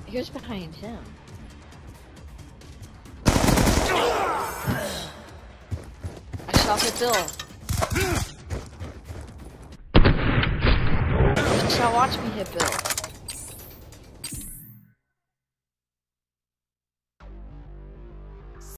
He was behind him. I shot at Bill. Just now watch me hit Bill.